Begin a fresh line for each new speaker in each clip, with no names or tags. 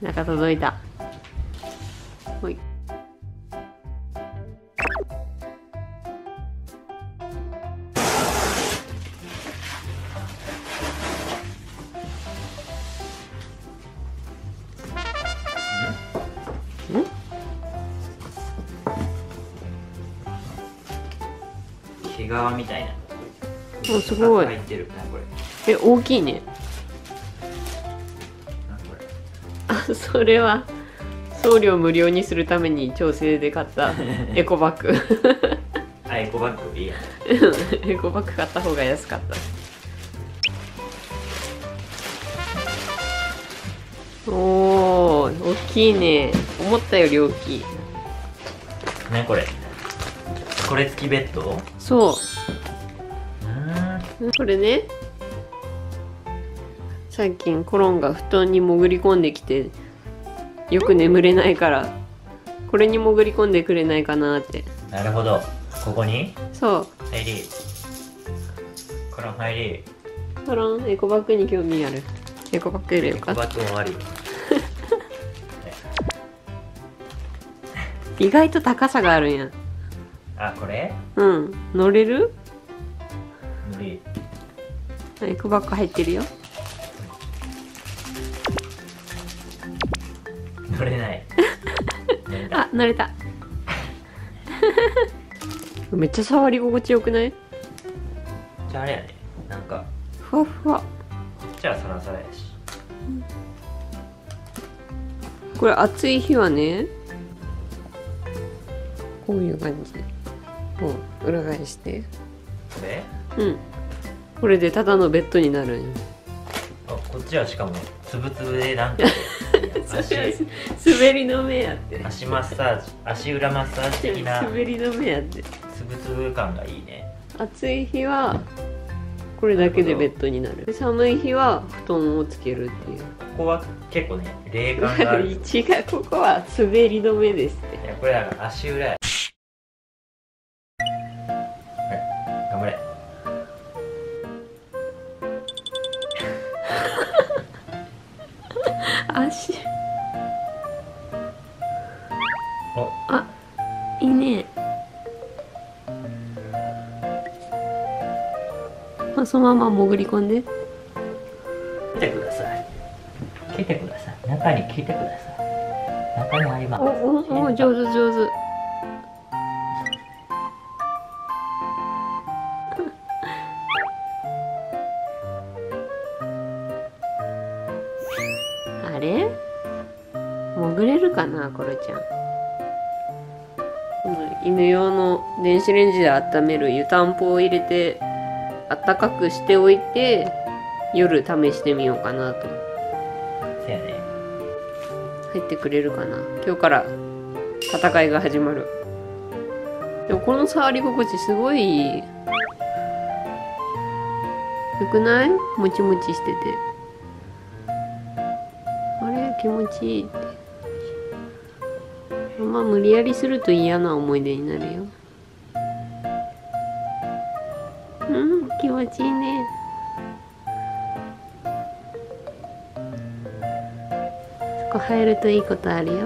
中届いた。ほい。
毛皮みたいな。
お、すごい。
入ってる。なこれ。
え、大きいね。
なこれ。
あ、それは送料無料にするために調整で買ったエコバッグ。
あ、エコバッグいいや。
エコバッグ買った方が安かった。おー、大きいね。思ったより大きい。
ね、これ。これ付きベッド。
そう。これね、最近コロンが布団に潜り込んできてよく眠れないから、これに潜り込んでくれないかなって。
なるほど。ここに
そう。
入り。コロン入り。
コロン、エコバッグに興味ある。エコバッグ入れようか。
エコバッグ終わり。
意外と高さがあるんや。
あ、これ
うん、乗れる？
無理。
エコバッグ入ってるよ。
乗れない。
あ、乗れた。めっちゃ触り心地よくない？
じゃああれやね。なんか
ふわふわ。
こっちはサラサラやし。
これ暑い日はね、こういう感じ。こう裏返して。
これ？
うん。これでただのベッドになるんよ。
あ、こっちはしかもつぶつぶでなんか足
滑り止めやって。
足マッサージ、足裏マッサージ的な
滑り止めやって。
つぶつぶ感がいいね。
暑い日はこれだけでベッドになる。で寒い日は布団をつけるっていう。
ここは結構ね、冷感がある。
違う、ここは滑り止めですって。
いや、これだから足裏や。頑張れ。
足。
お、
あ、いいね。そのまま潜り込んで。
来てください。来てください。中に来てください。中に入ります。
お、上手上手。あれ？潜れるかな、コロちゃん。犬用の電子レンジで温める湯たんぽを入れてあったかくしておいて、夜試してみようかなと。
せやね。
入ってくれるかな。今日から戦いが始まる。でもこの触り心地すごいよくない？もちもちしてて。あれ気持ちいいって。あんま無理やりすると嫌な思い出になるよ。うん、気持ちいいね。そこ入るといいことあるよ。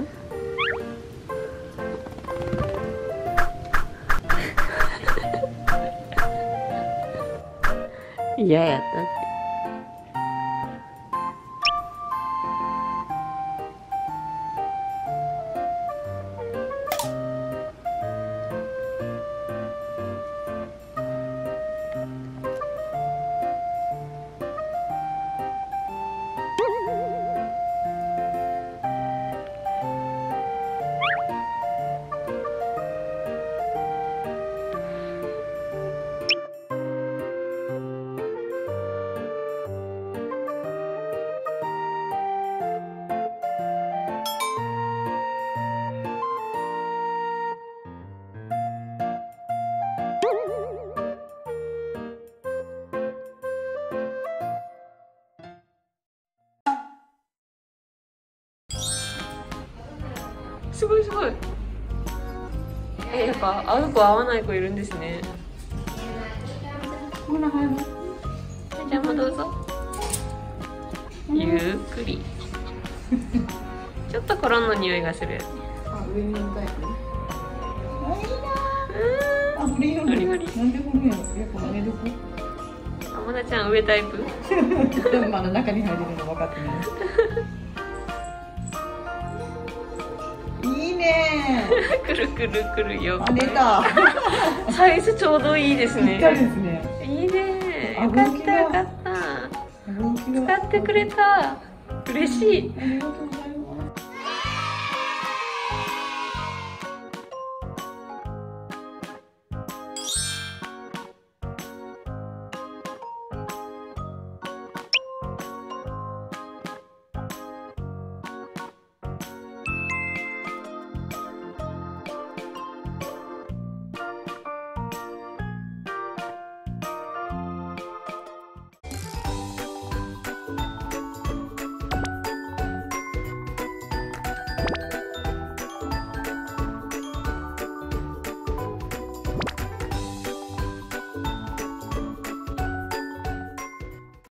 嫌やったって。すごいすごい。やっぱ合う子合わない子いるんですね。ほらほら。じゃあもうどうぞ。ゆっくり。 ちょっとコロンの匂いがするよね。
あ、上に乗るタイプ。あ、いいな。あ、フリーフリー。なんでフリーやろ。やっぱ寝床。
あ、まなちゃん上タイプ。
でもまだ中に入れるの分かってない。いいね。
くるくるくるよ。
あ、寝た。
サイズちょうどいいですね。
ぴったりですね。
いいね。よかったよかった。使ってくれた。嬉しい。
ありがとうございます。